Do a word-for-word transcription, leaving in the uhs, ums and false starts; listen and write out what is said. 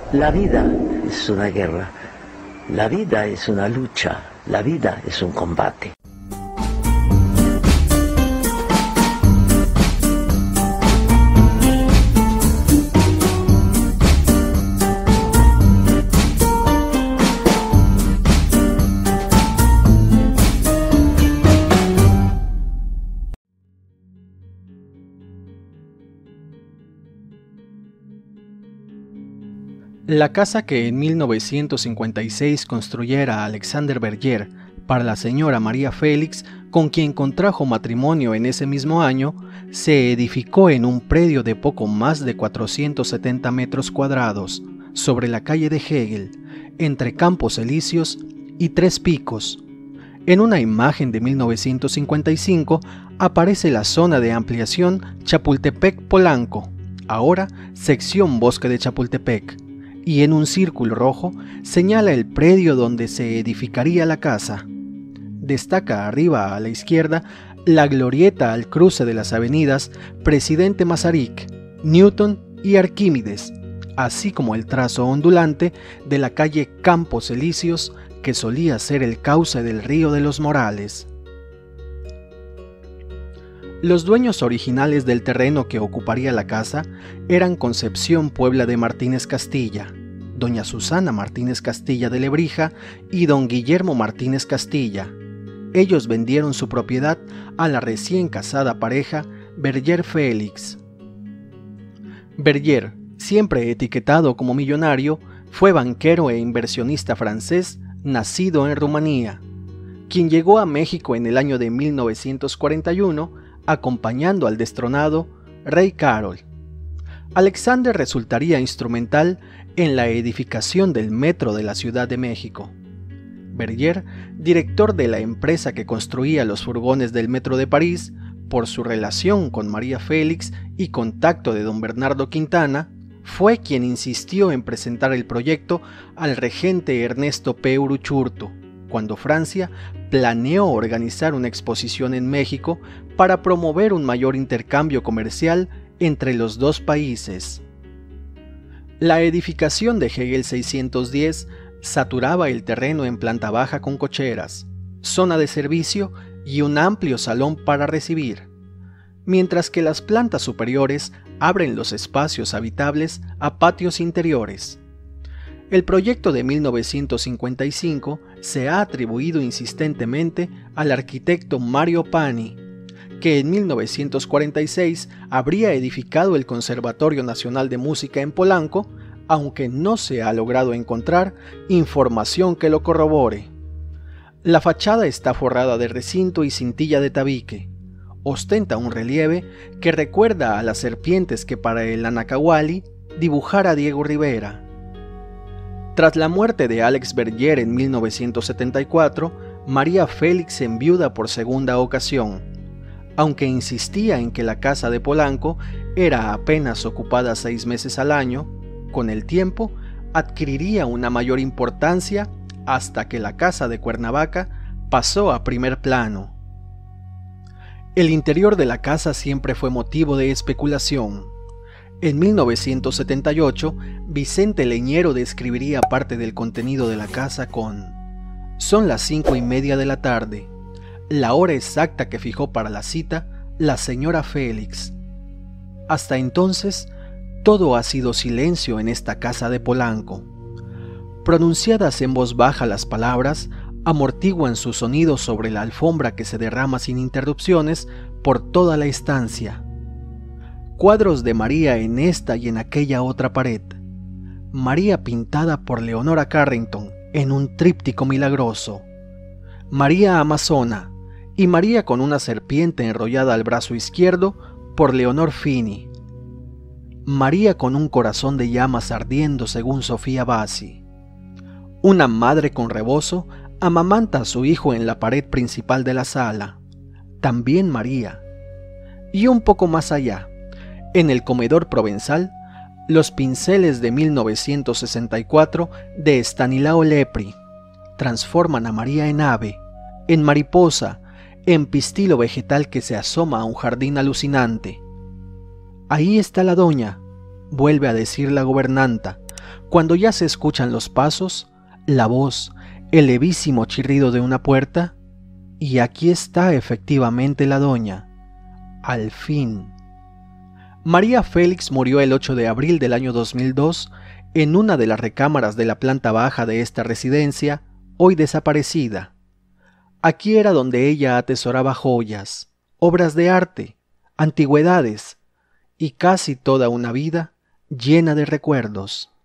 La vida es una guerra, la vida es una lucha, la vida es un combate. La casa que en mil novecientos cincuenta y seis construyera Alexander Berger para la señora María Félix, con quien contrajo matrimonio en ese mismo año, se edificó en un predio de poco más de cuatrocientos setenta metros cuadrados, sobre la calle de Hegel, entre Campos Elíseos y Tres Picos. En una imagen de mil novecientos cincuenta y cinco aparece la zona de ampliación Chapultepec-Polanco, ahora sección Bosque de Chapultepec, y en un círculo rojo señala el predio donde se edificaría la casa. Destaca arriba a la izquierda la glorieta al cruce de las avenidas Presidente Masaryk, Newton y Arquímedes, así como el trazo ondulante de la calle Campos Elíseos, que solía ser el cauce del río de los Morales. Los dueños originales del terreno que ocuparía la casa eran Concepción Puebla de Martínez Castilla, doña Susana Martínez Castilla de Lebrija y don Guillermo Martínez Castilla. Ellos vendieron su propiedad a la recién casada pareja Berger Félix. Berger, siempre etiquetado como millonario, fue banquero e inversionista francés nacido en Rumanía, quien llegó a México en el año de mil novecientos cuarenta y uno acompañando al destronado rey Carol. Alexander resultaría instrumental en la edificación del metro de la Ciudad de México. Berger, director de la empresa que construía los furgones del metro de París, por su relación con María Félix y contacto de don Bernardo Quintana, fue quien insistió en presentar el proyecto al regente Ernesto P. Uruchurtu, cuando Francia planeó organizar una exposición en México para promover un mayor intercambio comercial entre los dos países. La edificación de Hegel seiscientos diez saturaba el terreno en planta baja con cocheras, zona de servicio y un amplio salón para recibir, mientras que las plantas superiores abren los espacios habitables a patios interiores. El proyecto de mil novecientos cincuenta y cinco se ha atribuido insistentemente al arquitecto Mario Pani, que en mil novecientos cuarenta y seis habría edificado el Conservatorio Nacional de Música en Polanco, aunque no se ha logrado encontrar información que lo corrobore. La fachada está forrada de recinto y cintilla de tabique. Ostenta un relieve que recuerda a las serpientes que para el Anacahuali dibujara Diego Rivera. Tras la muerte de Alex Berger en mil novecientos setenta y cuatro, María Félix enviuda por segunda ocasión. Aunque insistía en que la casa de Polanco era apenas ocupada seis meses al año, con el tiempo adquiriría una mayor importancia hasta que la casa de Cuernavaca pasó a primer plano. El interior de la casa siempre fue motivo de especulación. En mil novecientos setenta y ocho, Vicente Leñero describiría parte del contenido de la casa con: «Son las cinco y media de la tarde, la hora exacta que fijó para la cita la señora Félix. Hasta entonces, todo ha sido silencio en esta casa de Polanco. Pronunciadas en voz baja las palabras, amortiguan su sonido sobre la alfombra que se derrama sin interrupciones por toda la estancia. Cuadros de María en esta y en aquella otra pared. María pintada por Leonora Carrington en un tríptico milagroso. María Amazona y María con una serpiente enrollada al brazo izquierdo por Leonor Fini. María con un corazón de llamas ardiendo según Sofía Bassi. Una madre con rebozo amamanta a su hijo en la pared principal de la sala. También María. Y un poco más allá, en el comedor provenzal, los pinceles de mil novecientos sesenta y cuatro de Stanislao Lepri transforman a María en ave, en mariposa, en pistilo vegetal que se asoma a un jardín alucinante. Ahí está la doña, vuelve a decir la gobernanta, Cuando ya se escuchan los pasos, la voz, el levísimo chirrido de una puerta, y aquí está efectivamente la doña. Al fin. María Félix murió el ocho de abril del año dos mil dos en una de las recámaras de la planta baja de esta residencia, hoy desaparecida. Aquí era donde ella atesoraba joyas, obras de arte, antigüedades y casi toda una vida llena de recuerdos.